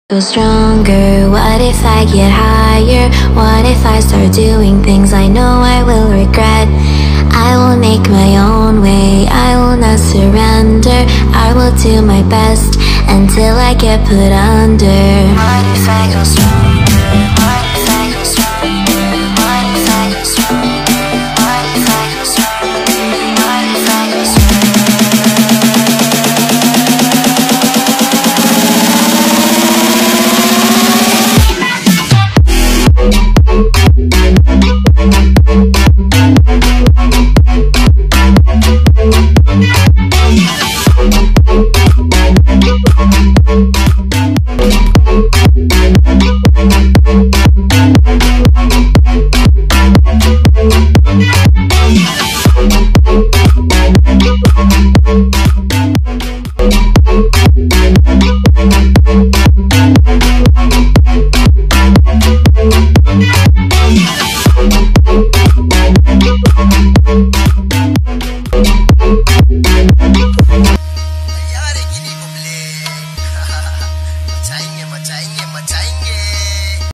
Go stronger, what if I get higher? What if I start doing things I know I will regret? I will make my own way, I will not surrender. I will do my best until I get put under. What if I go stronger? What